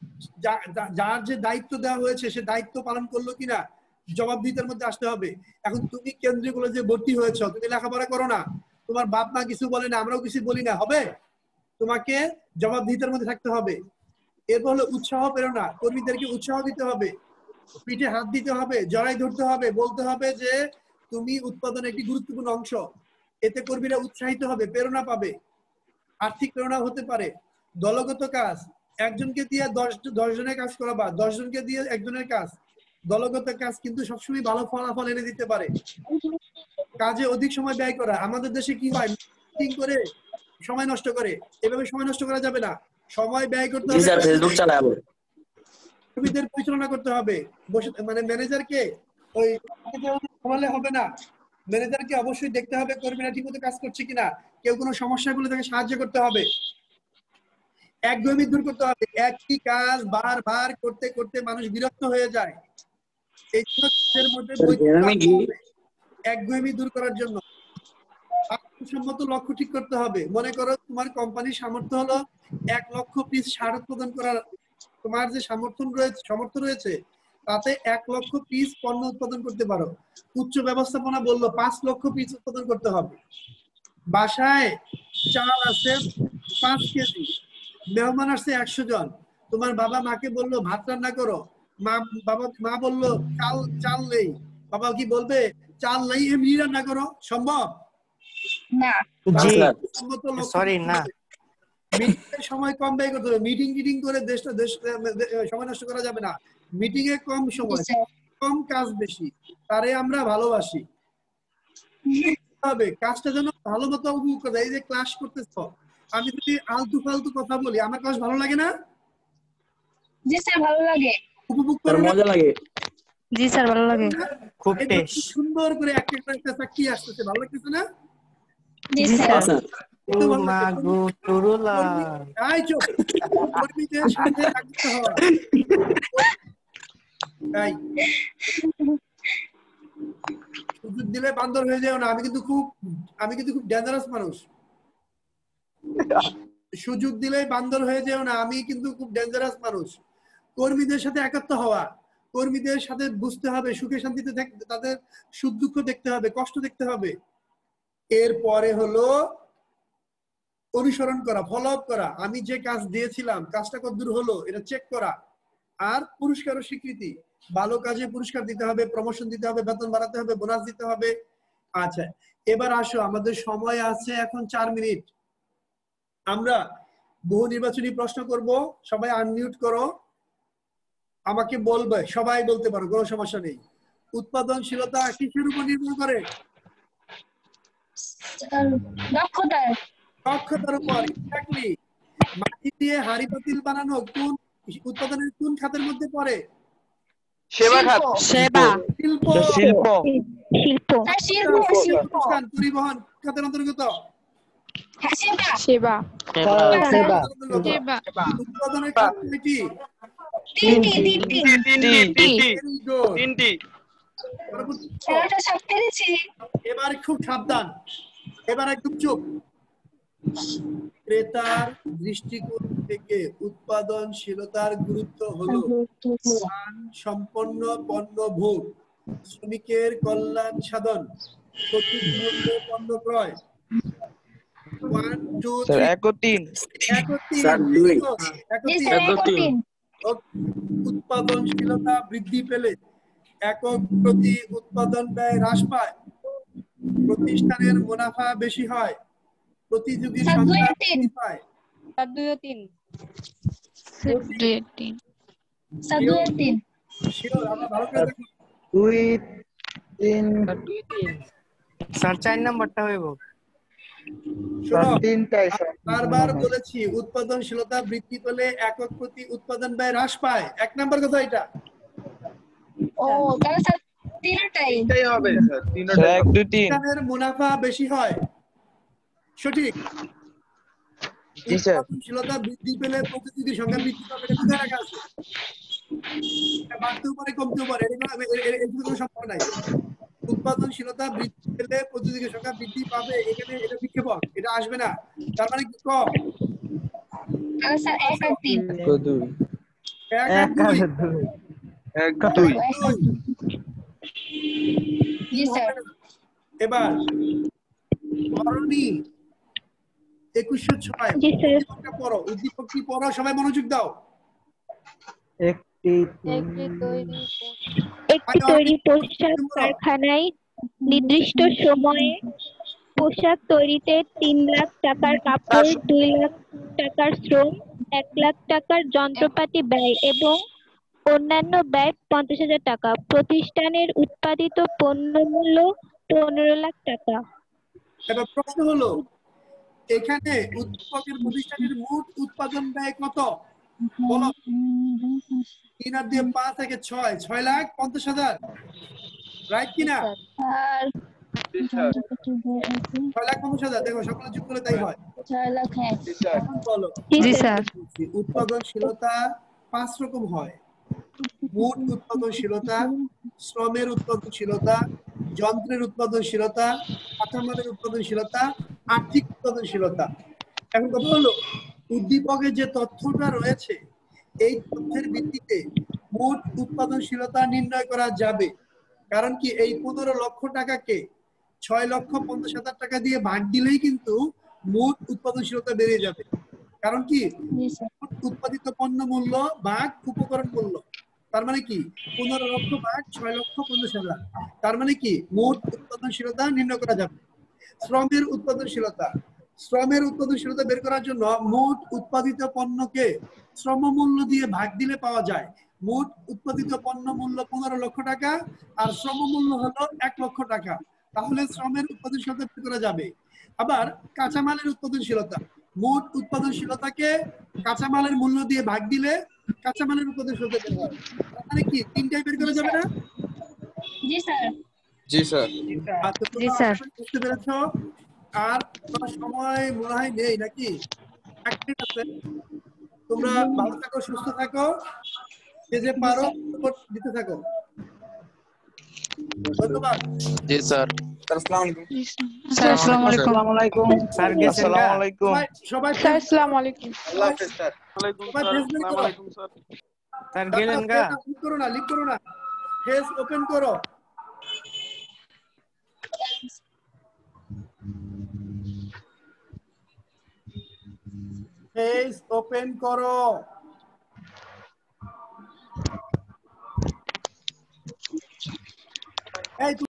যার যে দায়িত্ব দেওয়া হয়েছে সে দায়িত্ব পালন করলো কিনা জবাবদিহিতার মধ্যে আসতে হবে। এখন তুমি কেন্দ্রীয় কলেজে ভর্তি হয়েছ, তুমি লেখাপড়া করো না, তোমার বাপ মা কিছু বলে না, আমরাও কিছু বলি না, হবে? তোমাকে জবাবদিহিতার মধ্যে থাকতে হবে। এরপর হলো উৎসাহ প্রেরণা, কর্মীদেরকে উৎসাহ দিতে হবে, পিঠে হাত দিতে হবে, জড়াই ধরতে হবে, বলতে হবে যে তুমি উৎপাদনের একটি গুরুত্বপূর্ণ অংশ। এতে কর্মীরা উৎসাহিত হবে, প্রেরণা পাবে। আর্থিক প্রেরণা হতে পারে। দলগত কাজ, একজনকে দিয়ে দশ দশ জনের কাজ করাবা, দশ জনকে দিয়ে একজনের কাজ। দলগত কাজ কিন্তু সবসময় ভালো ফলাফল এনে দিতে পারে। কাজে অধিক সময় ব্যয় করা, আমাদের দেশে কি হয়, মিটিং করে সময় নষ্ট করে, এভাবে সময় নষ্ট করা যাবে না, সময় ব্যয় করতে হবে। ফেসবুক চালাবো, কর্মীদের পরিচালনা করতে হবে, বসে মানে ম্যানেজারকে ওই ঘুমালে হবে না, ম্যানেজারকে অবশ্যই দেখতে হবে কর্মীরা ঠিকমতো কাজ করছে কিনা, কেউ কোনো সমস্যা গুলো তাকে সাহায্য করতে হবে। একঘেয়েমি দূর করতে হবে, একই কাজ বারবার করতে করতে মানুষ বিরক্ত হয়ে যায়। এই জন্য মধ্যে একঘেয়েমি দূর করার জন্য সম্মত লক্ষ্য ঠিক করতে হবে। মনে করো তোমার কোম্পানির সামর্থ্য হলো এক লক্ষ পিস সার উৎপাদন করার, তোমার যে সামর্থ্য রয়েছে সামর্থ্য রয়েছে তাতে এক লক্ষ পিস পণ্য উৎপাদন করতে পারো। উচ্চ ব্যবস্থাপনা বললো পাঁচ লক্ষ পিস উৎপাদন করতে হবে। বাসায় চাল আছে পাঁচ কেজি, মেহমান আসছে একশো জন, তোমার বাবা মাকে বললো ভাত রান্না করো, মা বাবা মা বললো চাল চাল নেই, বাবা কি বলবে চাল নেই এমনি রান্না করো? সম্ভব না। জি সম্মত লক্ষ্য সরি করতে না হবে। মিটিং এর সময় কম ব্যয় করতে হবে, মিটিং টিটিং করে দেশটা দেশ সময় নষ্ট করা যাবে না। মিটিং এ কম সময়, কম কাজ বেশি, তারে আমরা ভালোবাসি। হবে কাজটা যেন ভালো মতো উপভোগ করে। এই যে ক্লাস করতেছ, আমি যদি আলতু ফালতু কথা বলি, আমার ক্লাস ভালো লাগে না? জি স্যার ভালো লাগে। উপভোগ স্যার করো না? মজা লাগে। জি স্যার ভালো লাগে। খুব এই দেখো, টেস্ট। সুন্দর করে একটা একটা চাকরি আসতেছে, ভালো লাগতেছে না? জি হ্যাঁ স্যার। স্যার। তো ভালো মা লাগে। গো তুরুলা। কর্মী- এই চুপ। কর্মীদের সাথে রাখতে হওয়া। তাই সুযোগ দিলে বান্দর হয়ে যাও না। আমি কিন্তু খুব আমি কিন্তু খুব ডেঞ্জারাস মানুষ। সুযোগ দিলেই বান্দর হয়ে যেও না, আমি কিন্তু খুব ডেঞ্জারাস মানুষ। কর্মীদের সাথে একাত্ম হওয়া, কর্মীদের সাথে বুঝতে হবে, সুখে শান্তিতে তাদের সুখ দুঃখ দেখতে হবে, কষ্ট দেখতে হবে। এরপরে হলো অনুসরণ করা, ফলো আপ করা। আমি যে কাজ দিয়েছিলাম কাজটা কতদূর হলো এটা চেক করা। আর পুরস্কার ও স্বীকৃতি, ভালো কাজে পুরস্কার দিতে হবে, প্রমোশন দিতে হবে, বেতন বাড়াতে হবে, বোনাস দিতে হবে। আচ্ছা, এবার আসো, আমাদের সময় আছে এখন চার মিনিট। আমরা বহু নির্বাচনী প্রশ্ন করব, সবাই আনমিউট করো, আমাকে বলবে, সবাই বলতে পারো, কোনো সমস্যা নেই। উৎপাদনশীলতা কিসের উপর নির্ভর করে? দক্ষতা। দক্ষতার উপর। এক্স্যাক্টলি। মাটি দিয়ে হাড়ি পাতিল বানানো কোন উৎপাদনের কোন খাতের মধ্যে পড়ে? সেবা খাত। সেবা। শিল্প। শিল্প শিল্প। শিল্প। পরিবহন খাতের অন্তর্গত। সেবা। সেবা। উৎপাদনের খাত কয়টি? তিনটি। তিনটি। তিনটি তিনটি Very good. তিনটি পরবর্তী প্রশ্ন। খেলাটা সব পেরেছি। এবার খুব সাবধান, এবার একদম চুপ। ক্রেতার দৃষ্টিকোণ থেকে উৎপাদনশীলতার গুরুত্ব হলো মান সম্পন্ন পণ্য ভোগ, শ্রমিকের কল্যাণ সাধন, সঠিক মূল্যে পণ্য ক্রয়। One two sir three. এক ও তিন। এক ও তিন। স্যার দুই। এক ও জি তিন। স্যার এক ও তিন। উৎপাদনশীলতা বৃদ্ধি পেলে একক প্রতি উৎপাদন ব্যয় হ্রাস পায়, প্রতিষ্ঠানের মুনাফা বেশি হয়, প্রতিযোগীর স্যার দুই সংখ্যা ও তিন। বৃদ্ধি পায়। স্যার দুই ও তিন। দুই ও তিন। স্যার দুই ও তিন। শিওর? আমরা ভালো করে দেখো। দুই তিন স্যার চার নাম্বারটা হইব। শোনো, তিনটাই বারবার বলেছি উৎপাদনশীলতা বৃদ্ধি পেলে একক প্রতি উৎপাদন ব্যয় হ্রাস পায়। এক নাম্বার কথা এটা। ও তাহলে স্যার তিনটাই। এটাই হবে স্যার, স্যার তিনটাই এক হবে। দুই তিন। প্রতিষ্ঠানের মুনাফা বেশি হয়, সঠিক। জি স্যার। উৎপাদনশীলতা বৃদ্ধি পেলে প্রতিযোগীর সংখ্যা বৃদ্ধি পাবে, এটা কোথায় রাখা আছে? এটা বাড়তেও পারে, কমতেও পারে, এর কোনো এর কোনো সম্পর্ক নাই। উৎপাদনশীলতা বৃদ্ধি পেলে প্রতিযোগীর সংখ্যা বৃদ্ধি পাবে, এখানে এটা বিক্ষেপক, এটা আসবে না। তার মানে কি ক? তাহলে স্যার এক আর তিন। এক ও দুই। এক আর দুই। এক দুই। দুই। জি স্যার। এবার ধরনী একুশশো ছয় জি স্যার। উদ্দীপকটা পড়ো, উদ্দীপকটি পড়ো, সবাই মনোযোগ দাও। একটি একটি তৈরি পোশাক কারখানায় নির্দিষ্ট সময়ে পোশাক তৈরিতে তিন লাখ টাকার কাপড়, দুই লাখ টাকার শ্রম, এক লাখ টাকার যন্ত্রপাতি ব্যয় এবং অন্যান্য ব্যয় পঞ্চাশ হাজার টাকা। প্রতিষ্ঠানের উৎপাদিত পণ্য মূল্য পনেরো লাখ টাকা। এবার প্রশ্ন হলো, এখানে উদ্দীপকের প্রতিষ্ঠানের মোট উৎপাদন ব্যয় কত? বলো। তিন আর দিয়ে পাঁচ থেকে ছয়, ছয় লাখ পঞ্চাশ হাজার, রাইট কিনা? আর জি স্যার। ছয় লাখ পঞ্চাশ হাজার। দেখো সকলে যোগ করে তাই হয়। ছয় লাখ। হ্যাঁ জি স্যার। এখন বলো, জি স্যার। উৎপাদনশীলতা পাঁচ রকম হয়: মোট উৎপাদনশীলতা, শ্রমের উৎপাদনশীলতা, যন্ত্রের উৎপাদনশীলতা, কাঁচামালের উৎপাদনশীলতা, আর্থিক উৎপাদনশীলতা। এখন কথা হলো, উদ্দীপকে যে তথ্যটা রয়েছে এই তথ্যের ভিত্তিতে মোট উৎপাদনশীলতা নির্ণয় করা যাবে। কারণ কি, এই পনেরো লক্ষ টাকাকে ছয় লক্ষ পঞ্চাশ হাজার টাকা দিয়ে ভাগ দিলেই কিন্তু মোট উৎপাদনশীলতা বেড়ে যাবে। কারণ কি উৎপাদিত পণ্য মূল্য ভাগ উপকরণ মূল্য, তার মানে কি পনেরো লক্ষ ভাগ ছয় লক্ষ পঞ্চাশ হাজার, তার মানে কি মোট উৎপাদনশীলতা নির্ণয় করা যাবে। শ্রমের উৎপাদনশীলতা, শ্রমের উৎপাদনশীলতা বের করার জন্য মোট উৎপাদিত পণ্যকে শ্রমমূল্য দিয়ে ভাগ দিলে পাওয়া যায়। মোট উৎপাদিত পণ্য মূল্য পনেরো লক্ষ টাকা আর শ্রমমূল্য হলো এক লক্ষ টাকা, তাহলে শ্রমের উৎপাদনশীলতা বের করা যাবে। আবার কাঁচামালের উৎপাদনশীলতা, মোট উৎপাদনশীলতাকে কাঁচামালের মূল্য দিয়ে ভাগ দিলে কাঁচামালের উৎপাদনশীলতা বের হয়। মানে কি তিনটাই বের করা যাবে না? জি স্যার। জি স্যার। আচ্ছা, তোমরা আশা করি বুঝতে পেরেছো। আর তোমার সময় মনে হয় নেই নাকি? এক মিনিট আছে। তোমরা ভালো থাকো, সুস্থ থাকো, যে যে পারো দিতে থাকো। ধন্যবাদ। জি স্যার। আসসালামু আলাইকুম। স্যার আসসালামু আলাইকুম। আসসালামু আলাইকুম স্যার, গেছেন আসসালামু গা? আলাইকুম। সবাই সবাই স্যার আসসালামু আলাইকুম। আল্লাহ হাফেজ স্যার। ওয়ালাইকুম সবাই স্যার। ফেস বের আসসালামু করো। আলাইকুম স্যার। স্যার গেলেন গা? লিভ করো না, লিভ করো না, ফেস ওপেন করো। ফেস ওপেন করো। এই